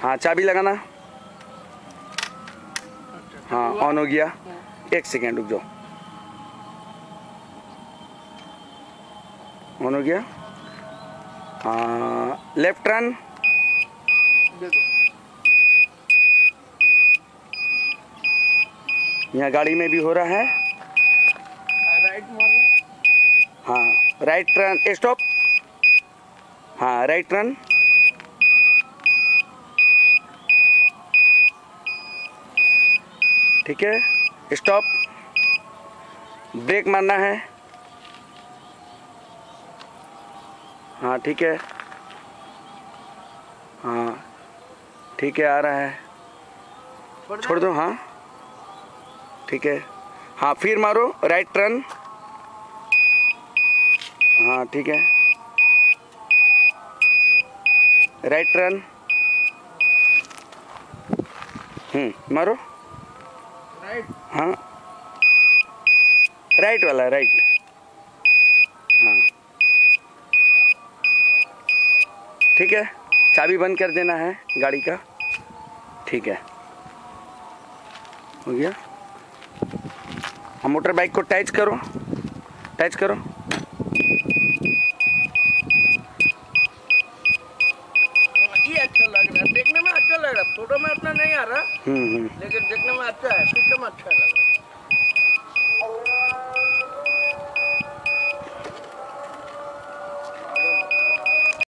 हाँ चाबी लगाना। हाँ ऑन हो गया। 1 सेकेंड रुक जाओ। ऑन हो गया। हाँ लेफ्ट टर्न। यहाँ गाड़ी में भी हो रहा है। राइट मारो। हाँ राइट टर्न। स्टॉप। हाँ राइट टर्न। ठीक है स्टॉप। ब्रेक मारना है। हाँ ठीक है। हाँ ठीक है आ रहा है। छोड़ दो। हाँ ठीक है। हाँ फिर मारो राइट टर्न। हाँ ठीक है राइट टर्न। मारो। राइट। हाँ राइट वाला राइट। हाँ ठीक है। चाबी बंद कर देना है गाड़ी का। ठीक है हो गया। हम मोटर बाइक को टच करो। टच करो। ये अच्छा लग रहा है, देखने में अच्छा लग रहा है, फोटो में उतना नहीं आ रहा लेकिन देखने में अच्छा है, सिस्टम अच्छा लग रहा है।